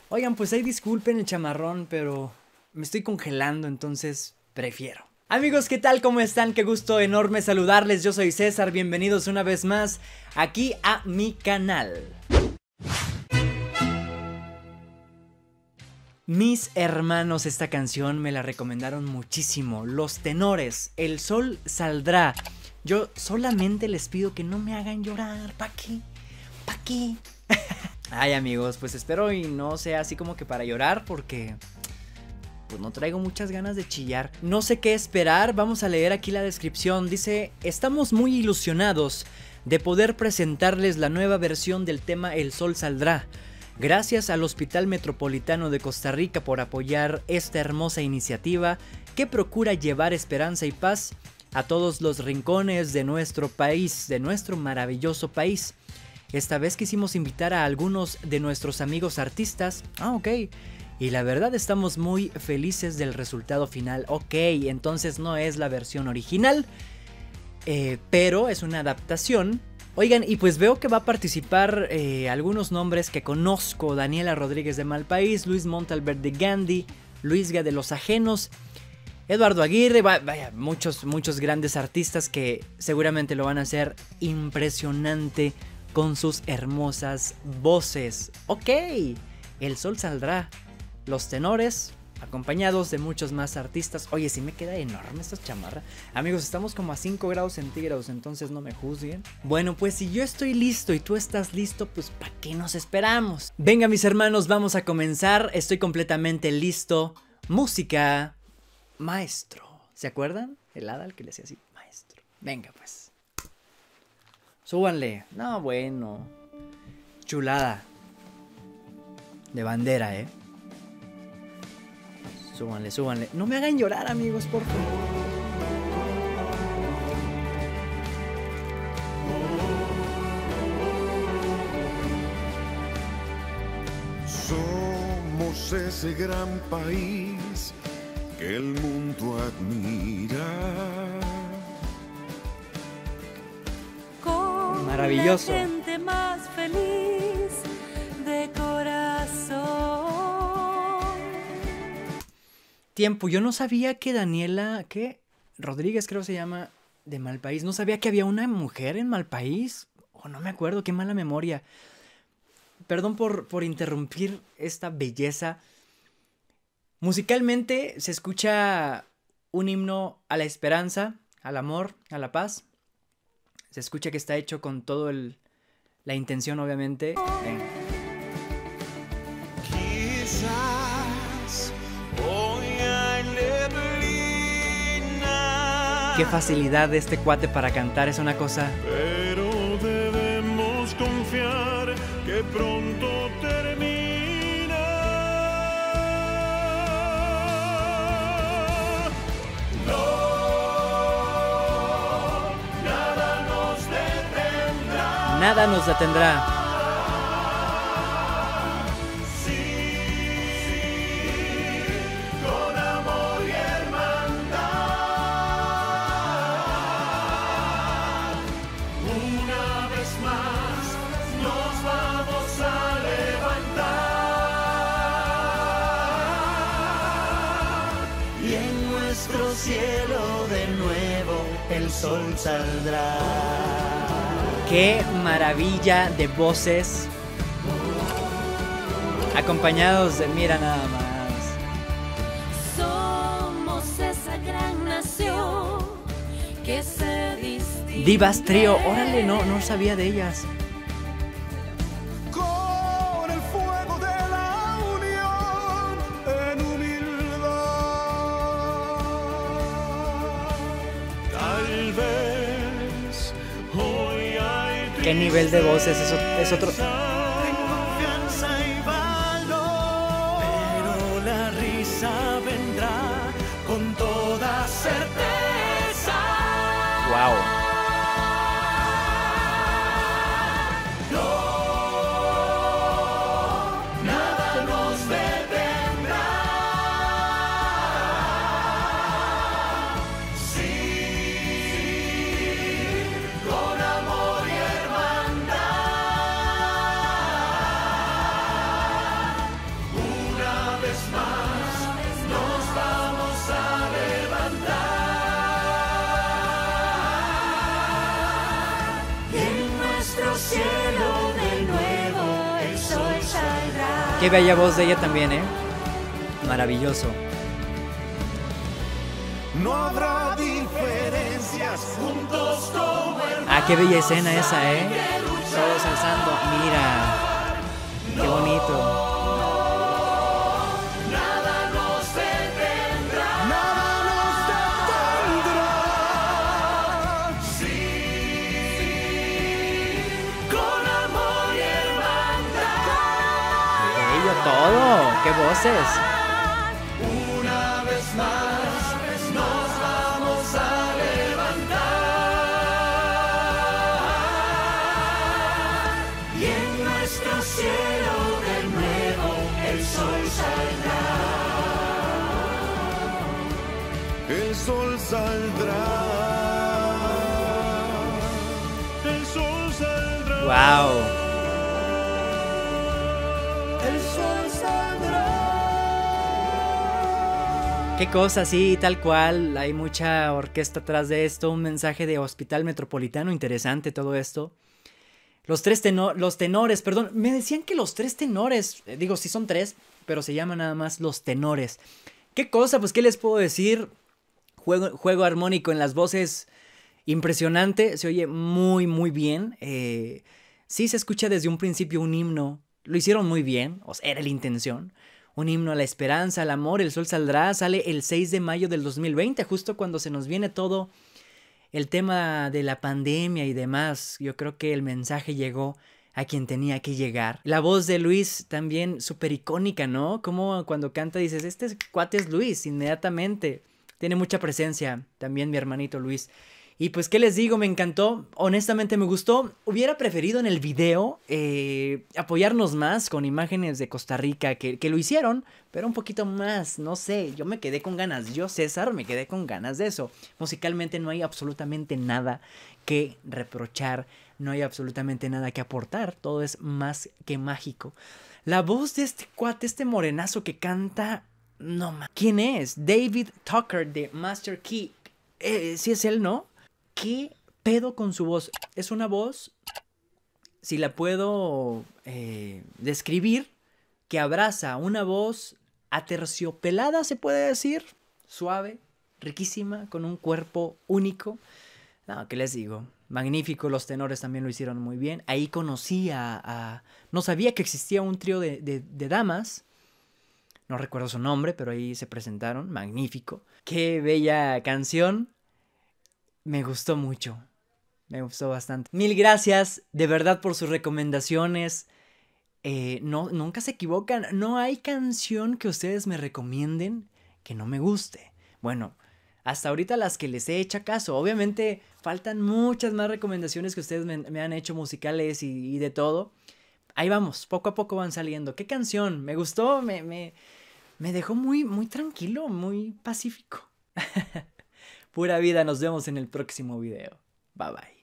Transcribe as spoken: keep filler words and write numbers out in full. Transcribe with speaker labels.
Speaker 1: Oigan, pues ahí disculpen el chamarrón, pero me estoy congelando, entonces prefiero. Amigos, ¿qué tal? ¿Cómo están? Qué gusto enorme saludarles. Yo soy César, bienvenidos una vez más aquí a mi canal. Mis hermanos, esta canción me la recomendaron muchísimo. Los Tenores, El Sol Saldrá. Yo solamente les pido que no me hagan llorar. ¿Pa' qué? ¿Pa' qué? Ay, amigos, pues espero y no sea así como que para llorar, porque pues no traigo muchas ganas de chillar. No sé qué esperar, vamos a leer aquí la descripción. Dice: estamos muy ilusionados de poder presentarles la nueva versión del tema El Sol Saldrá. Gracias al Hospital Metropolitano de Costa Rica por apoyar esta hermosa iniciativa que procura llevar esperanza y paz a todos los rincones de nuestro país, de nuestro maravilloso país. Esta vez quisimos invitar a algunos de nuestros amigos artistas. Ah, ok. Y la verdad estamos muy felices del resultado final. Ok, entonces no es la versión original, eh, pero es una adaptación. Oigan, y pues veo que va a participar eh, algunos nombres que conozco. Daniela Rodríguez de Malpaís, Luis Montalbert de Gandhi, Luisga de Los Ajenos, Eduardo Aguirre, vaya, muchos, muchos grandes artistas que seguramente lo van a hacer impresionante con sus hermosas voces. Ok, El Sol Saldrá. Los Tenores, acompañados de muchos más artistas. Oye, sí me queda enorme esta chamarra. Amigos, estamos como a cinco grados centígrados, entonces no me juzguen. Bueno, pues si yo estoy listo y tú estás listo, pues ¿para qué nos esperamos? Venga, mis hermanos, vamos a comenzar. Estoy completamente listo. Música, maestro. ¿Se acuerdan? El hada al que le hacía así, maestro. Venga, pues. Súbanle. No, bueno. Chulada. De bandera, ¿eh? Súbanle, súbanle. No me hagan llorar, amigos, por favor.
Speaker 2: Somos ese gran país que el mundo admira.
Speaker 1: Maravilloso.
Speaker 3: La gente más feliz de corazón.
Speaker 1: Tiempo, yo no sabía que Daniela, ¿qué? Rodríguez creo se llama, de Malpaís. No sabía que había una mujer en Malpaís. Oh, no me acuerdo, qué mala memoria. Perdón por, por interrumpir esta belleza. Musicalmente se escucha un himno a la esperanza, al amor, a la paz. Se escucha que está hecho con todo el la intención, obviamente. Ven.
Speaker 2: Quizás hoy hay neblina,
Speaker 1: Qué facilidad de este cuate para cantar, es una cosa.
Speaker 2: pero debemos confiar que pronto termina. No, nada nos detendrá.
Speaker 1: Nada nos detendrá.
Speaker 2: Con amor y hermandad, una vez más nos vamos a levantar, y en nuestro cielo de nuevo el sol saldrá.
Speaker 1: Qué maravilla de voces. Acompañados de, mira nada más.
Speaker 3: Somos esa gran nación que se distingue.
Speaker 1: Divas Trío, órale, no, no sabía de ellas.
Speaker 2: Con el fuego de la unión en humildad, tal vez hoy hay
Speaker 1: Qué nivel de voces, es, o- es otro.
Speaker 2: confianza y valor, pero la risa vendrá con toda certeza.
Speaker 1: Wow.
Speaker 2: Nada nos detendrá. Sí, con amor y hermandad.
Speaker 1: Qué bella voz de ella también, ¿eh? Maravilloso.
Speaker 2: No habrá diferencias, juntos como hermanos.
Speaker 1: Ah, qué bella escena esa, ¿eh? Todos alzando. Mira. Qué bonito.
Speaker 2: Nada nos detendrá. Nada nos detendrá. Sí, con amor y hermandad.
Speaker 1: Qué bello todo. Qué voces.
Speaker 2: Una vez más nos vamos a levantar. Y en nuestro cielo de nuevo el sol saldrá. El sol saldrá. El sol saldrá.
Speaker 1: Wow.
Speaker 2: El sol saldrá.
Speaker 1: Qué cosa, sí, tal cual. Hay mucha orquesta atrás de esto. Un mensaje de Hospital Metropolitano. Interesante todo esto. Los tres tenor, los tenores, perdón. Me decían que los tres tenores. eh, Digo, sí son tres, pero se llaman nada más los tenores. Qué cosa, pues, ¿qué les puedo decir? Juego, juego armónico en las voces. Impresionante. Se oye muy, muy bien. Eh, sí se escucha desde un principio un himno. Lo hicieron muy bien. O sea, era la intención. Un himno a la esperanza, al amor, el sol saldrá, sale el seis de mayo del dos mil veinte, justo cuando se nos viene todo el tema de la pandemia y demás. Yo creo que el mensaje llegó a quien tenía que llegar. La voz de Luis también súper icónica, ¿no? Como cuando canta dices, este cuate es Luis, inmediatamente. Tiene mucha presencia también mi hermanito Luis. Y pues, ¿qué les digo? Me encantó. Honestamente me gustó. Hubiera preferido en el video eh, apoyarnos más con imágenes de Costa Rica, que, que lo hicieron, pero un poquito más. No sé, yo me quedé con ganas. Yo, César, me quedé con ganas de eso. Musicalmente no hay absolutamente nada que reprochar. No hay absolutamente nada que aportar. Todo es más que mágico. La voz de este cuate, este morenazo que canta... No más. ¿Quién es? David Tucker de Master Key. Eh, sí es él, ¿no? ¿Qué pedo con su voz? Es una voz, si la puedo eh, describir, que abraza una voz aterciopelada, se puede decir, suave, riquísima, con un cuerpo único. No, ¿qué les digo? Magnífico, los tenores también lo hicieron muy bien. Ahí conocí a... a no sabía que existía un trío de, de, de damas. No recuerdo su nombre, pero ahí se presentaron. Magnífico. Qué bella canción. Me gustó mucho, me gustó bastante. Mil gracias de verdad por sus recomendaciones. Eh, no, nunca se equivocan, no hay canción que ustedes me recomienden que no me guste. Bueno, hasta ahorita las que les he hecho caso. Obviamente faltan muchas más recomendaciones que ustedes me, me han hecho musicales y, y de todo. Ahí vamos, poco a poco van saliendo. ¿Qué canción? Me gustó, me, me, me dejó muy, muy tranquilo, muy pacífico. Pura vida, nos vemos en el próximo video. Bye bye.